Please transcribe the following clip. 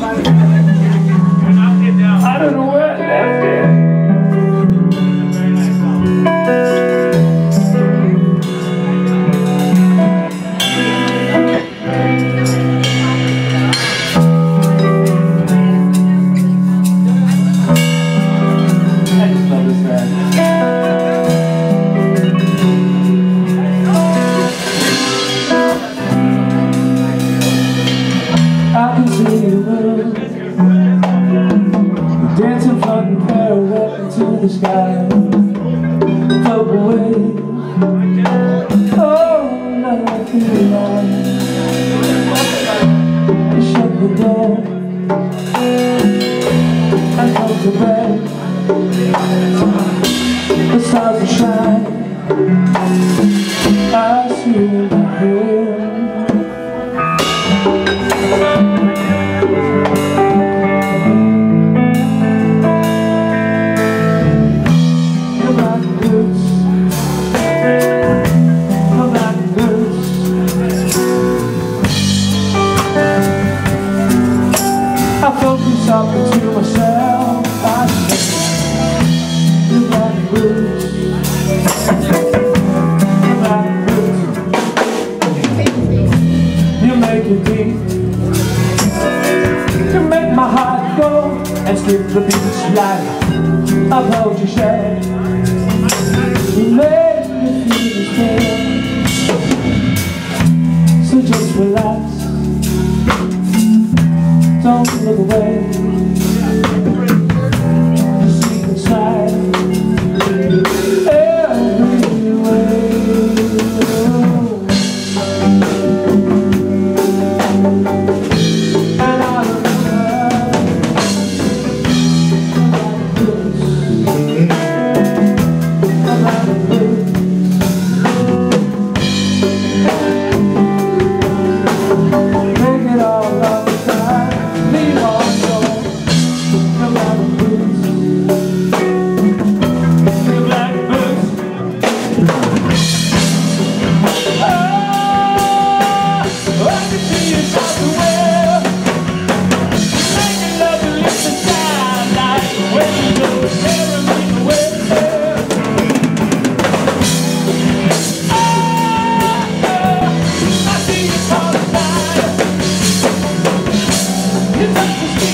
I don't know where I left it. I just love this man. I can see you move, dancing from the parallel into the sky, float away. Oh, nothing alive. You shut the door and come to bed. The stars will shine. I see you here. I focus up into myself. I say, you got the blues. You got the blues. You make it deep. You make my heart go and skip the beach like I've held your shade. You make me feel the pain. So just relax. Don't look away. Just see inside every way. And I remember about the blues. Make it all up. You touch the